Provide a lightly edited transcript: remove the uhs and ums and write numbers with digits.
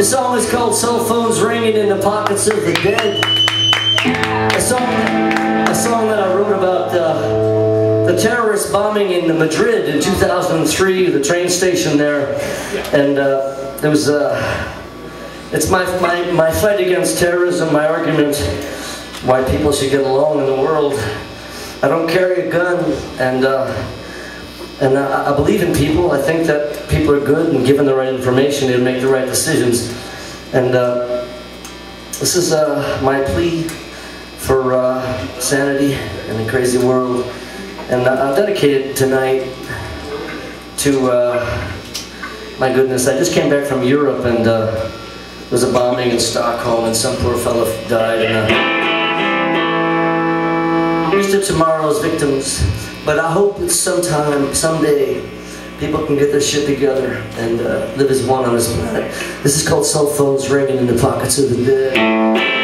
This song is called Cell Phones Ringing in the Pockets of the Dead. A song that I wrote about the terrorist bombing in Madrid in 2003, the train station there. And there was it's my fight against terrorism, my argument why people should get along in the world. I don't carry a gun, and I believe in people. I think that people are good, and given the right information, they'll make the right decisions. And this is my plea for sanity in a crazy world. And I'll dedicate it tonight to, my goodness, I just came back from Europe, and there was a bombing in Stockholm, and some poor fellow died. And here's to tomorrow's victims. But I hope that someday, people can get their shit together and live as one on this planet. This is called Cell Phones Ringing in the Pockets of the Dead.